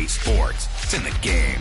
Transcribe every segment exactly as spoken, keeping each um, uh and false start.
Sports. It's in the game.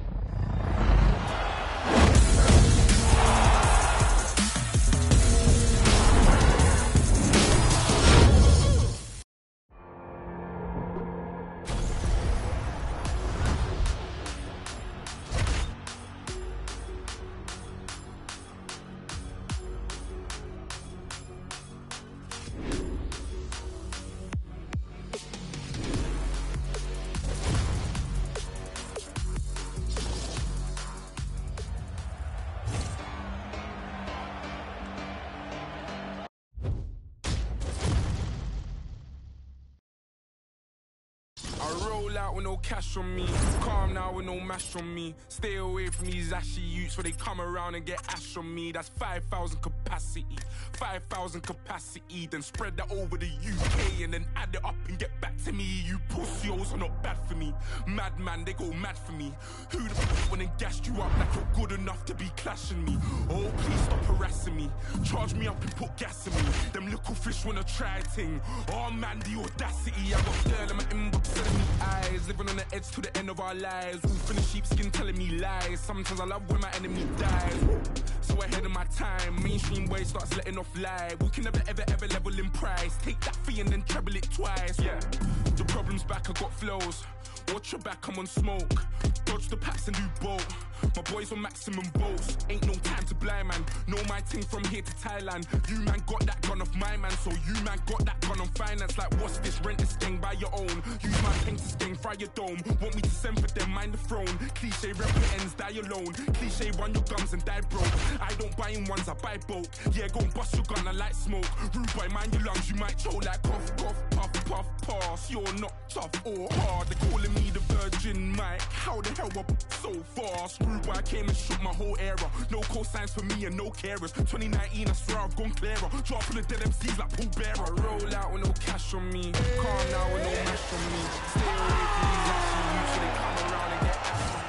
With no cash on me, calm now with no mash on me. Stay away from these ashy youths where they come around and get ash on me. That's five thousand capacity, five thousand capacity. Then spread that over the U K and then add it up and get back to me. You pussios are not bad for me. Madman, they go mad for me. Who the f*** went and gassed you up like you're good enough to be clashing me? Oh, please stop harassing me. Charge me up and put gas in me. Them little fish wanna try ting. Oh man, the audacity. I got girl in my inbox telling me eyes. Living on the edge to the end of our lives. Wolf in the sheepskin telling me lies. Sometimes I love when my enemy dies. So ahead of my time, mainstream way starts letting off lie. We can never ever ever level in price. Take that fee and then treble it twice. Yeah, the problem's back, I got flows. Watch your back, I'm on smoke. Dodge the packs and do both. My boys on maximum bolts. Ain't no time to blind man. Know my ting from here to Thailand. You man got that gun off my man, so you man got that gun on finance. Like what's this? Rent this thing by your own. Use my pen to sting, fry your dome. Want me to send for them, mind the throne. Cliche rebel ends, die alone. Cliche run your gums and die broke. I don't buy in ones, I buy bulk. Yeah, go and bust your gun, I like smoke. Rude boy, mind your lungs, you might choke like cough, cough, puff, puff, pass. You're not tough or hard. They're calling me the Virgin Mike. How the hell up so fast? Rude boy, I came and shook my whole era. No cosigns for me and no carers. twenty nineteen, I swear I've gone clearer. Drop full of dead M Cs like Paul Bearer. I roll out with no cash on me. Calm now with no mash on me. Stay away from these ashy youths so they come around and get ash on me.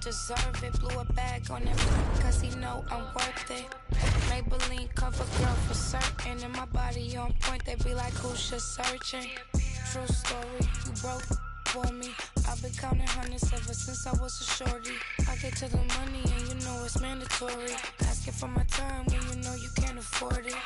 deserve it. Blew a bag on him, cause he know I'm worth it. Maybelline cover girl for certain. And my body on point, they be like, who's just searching? True story, you broke for me. I've been counting hundreds ever since I was a shorty. I get to the money and you know it's mandatory. Asking for my time when you know you can't afford it.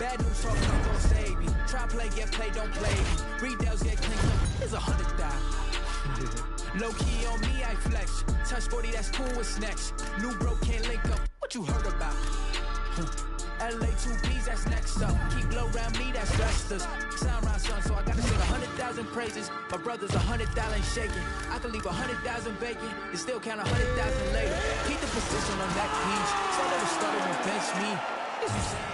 Bad news talk, not gon' save you. Try play, get play, don't play me. Retails get cleaned up, it's a hundred thousand. Low key on me, I flex. Touch forty, that's cool, what's next? New bro can't link up, what you heard about? L A two B's, that's next up. Keep low round me, that's Westers. Sound round son, so I gotta sing a hundred thousand praises. My brother's a hundred thousand shaking. I can leave a hundred thousand vacant and still count a hundred thousand later. Keep the position on that piece. So never started to bench me. This you saying?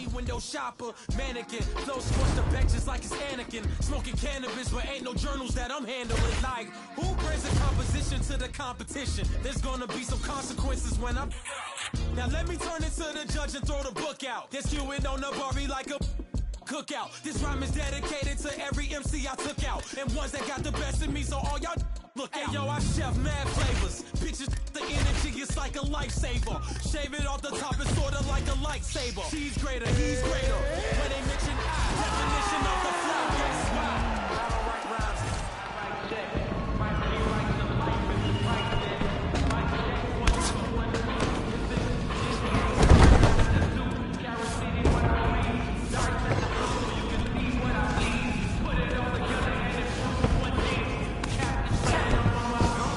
any window shopper, mannequin. Flow scorched the benches like it's Anakin. Smoking cannabis, but ain't no journals that I'm handling. Like, who brings a composition to the competition? There's gonna be some consequences when I'm. Now let me turn it to the judge and throw the book out. They're skewing on the Barbie like a cookout. This rhyme is dedicated to every M C I took out, and ones that got the best in me, so all y'all look out. Hey, yo, I chef mad flavors. Bitches, the energy is like a lifesaver. Shave it off the top, it's sorta like a lightsaber. She's greater, he's greater. When they mention I, definition of the flow, guess why? I don't write rhymes, I write shit. Write me like the life is right there. Like shit, one, two, one, three. This is kerosene, what I mean. Dark as the blue, you can see what I mean. Put it all together and it's one thing. Captain Platinum on my own.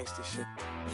gangster shit.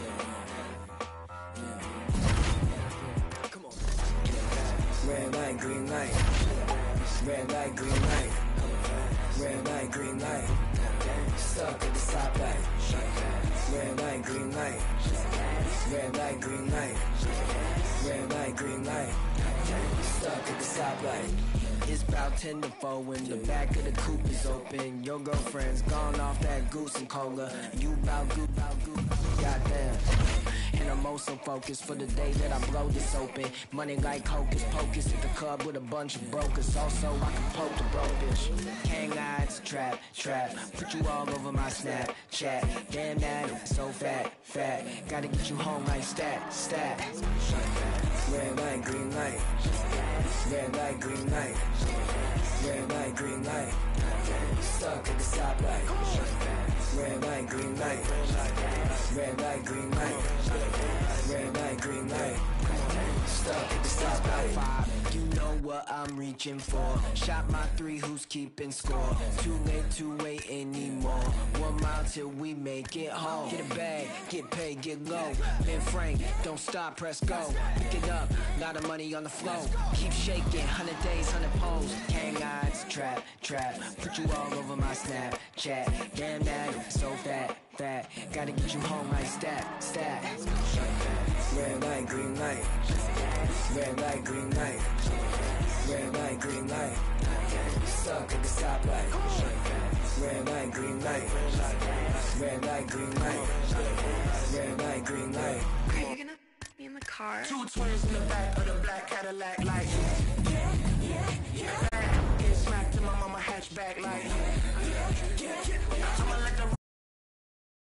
Come on. Red light, green light. Red light, green light. Red light, green light. Stuck at the stoplight. Red light, green light. Red light, green light. Red light, green light. Stuck at the stoplight. It's about ten to four when the back of the coupe is open. Your girlfriend's gone off that goose and cola. You bout goop, bout goop, goddamn. And I'm also focused for the day that I blow this open. Money like hocus pocus at the club with a bunch of brokers. Also, I can poke the broke bitch. Hang eyes, trap, trap. Put you all over my Snapchat. Damn that, so fat, fat. Gotta get you home like stat, stat. Red light, green light. Red light, green light. Red light, green light. Stuck at the stoplight. Red light, green light. Red light, green light. Red light, green light. Stuck at the stoplight. You know what I'm reaching for. Shot my three, who's keeping score? Too late to wait anymore. One mile till we make it home. Get a bag, get paid, get low. Ben Frank, don't stop, press go. Pick it up, lot of money on the flow. Keep shaking, hundred days, hundred pose. Hang eyes, trap, trap. Put you all over my Snapchat. Damn that, so fat, fat. Gotta get you home like stat, stat. Red light, green light. Red light, green light. Red light, green light. Stuck at the stoplight. Red light, green light. Red light, green light. Red light, green light. Are you gonna put me in the car? Two twins in the back of the black Cadillac, like yeah, yeah, yeah. Get smacked in my mama hatchback, like yeah, yeah, yeah. I'ma let the